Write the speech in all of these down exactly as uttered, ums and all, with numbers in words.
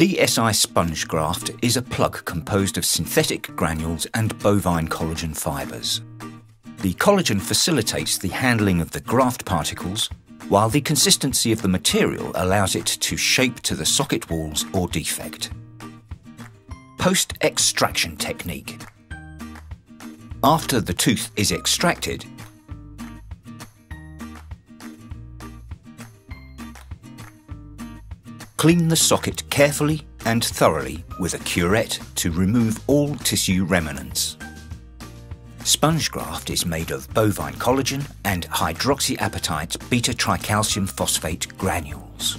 D S I sponge graft is a plug composed of synthetic granules and bovine collagen fibres. The collagen facilitates the handling of the graft particles, while the consistency of the material allows it to shape to the socket walls or defect. Post-extraction technique. After the tooth is extracted, clean the socket carefully and thoroughly with a curette to remove all tissue remnants. Sponge graft is made of bovine collagen and hydroxyapatite beta-tricalcium phosphate granules.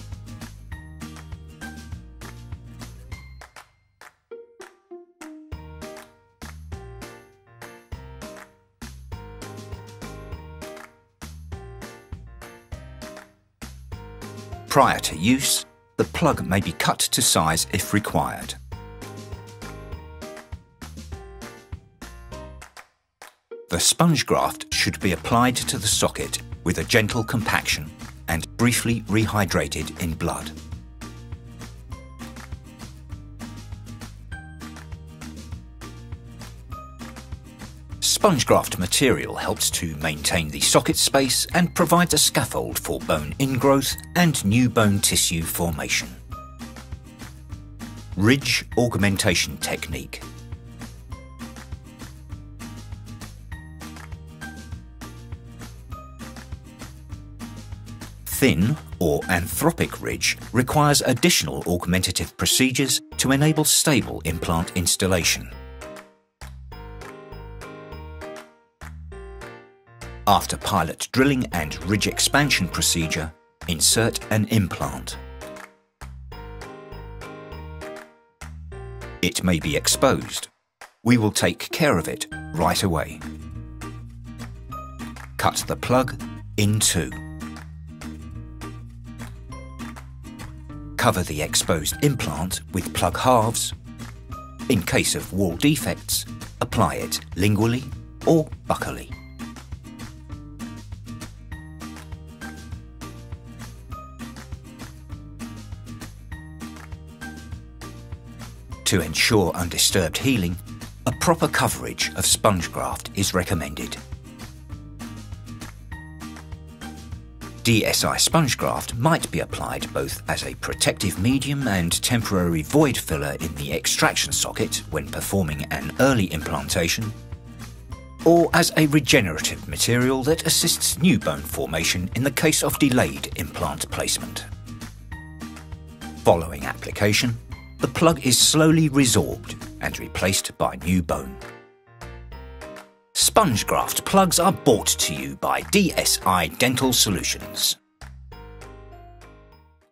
Prior to use, the plug may be cut to size if required. The sponge graft should be applied to the socket with a gentle compaction and briefly rehydrated in blood. Sponge graft material helps to maintain the socket space and provides a scaffold for bone ingrowth and new bone tissue formation. Ridge augmentation technique. Thin or anthropic ridge requires additional augmentative procedures to enable stable implant installation. After pilot drilling and ridge expansion procedure, insert an implant. It may be exposed. We will take care of it right away. Cut the plug in two. Cover the exposed implant with plug halves. In case of wall defects, apply it lingually or buccally. To ensure undisturbed healing, a proper coverage of sponge graft is recommended. D S I sponge graft might be applied both as a protective medium and temporary void filler in the extraction socket when performing an early implantation, or as a regenerative material that assists new bone formation in the case of delayed implant placement. Following application, the plug is slowly resorbed and replaced by new bone. Sponge graft plugs are brought to you by D S I Dental Solutions.